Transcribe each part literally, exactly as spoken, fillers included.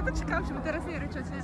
na to czekałam, żeby teraz nie ryczeć, nie?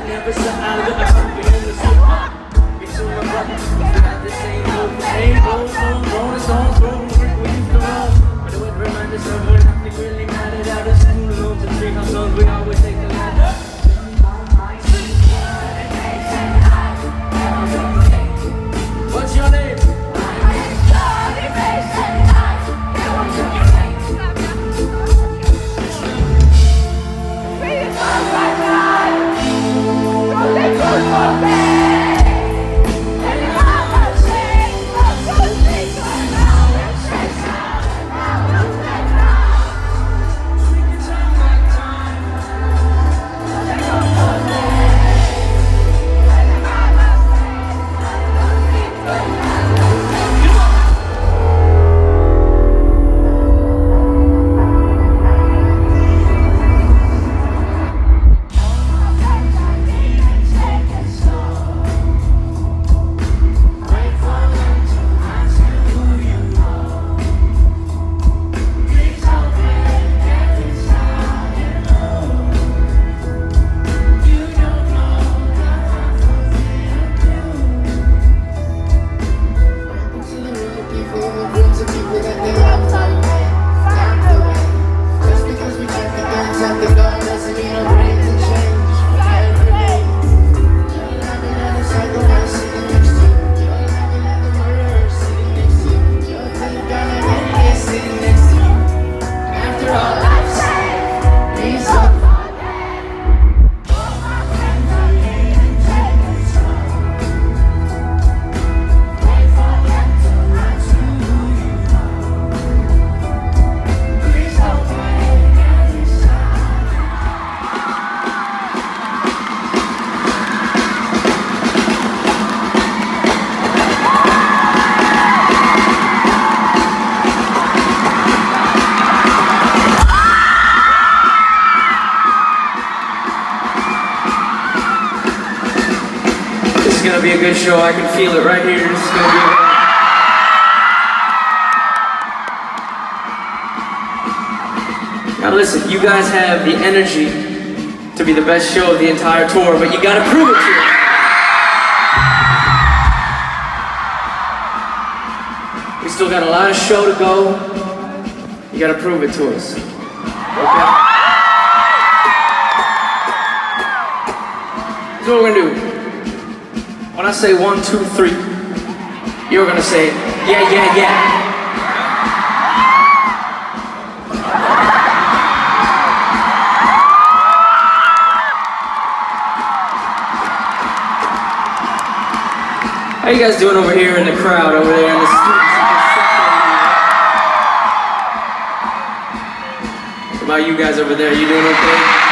never said I look like I'm being the super. It's my brother. We got the same old same old song, rolling stones, rolling brick we used to roll. But it would remind us of when nothing really mattered. Out of school, loans and tree house loans, we always take the ladder. What's your name? It's gonna be a good show. I can feel it right here. This is gonna be a... Now listen, you guys have the energy to be the best show of the entire tour, but you gotta prove it to us. We still got a lot of show to go. You gotta prove it to us. Okay? So what we're gonna do. When I say one, two, three, you're gonna say, yeah, yeah, yeah. How you guys doing over here in the crowd, over there in the streets? What about you guys over there? You doing okay?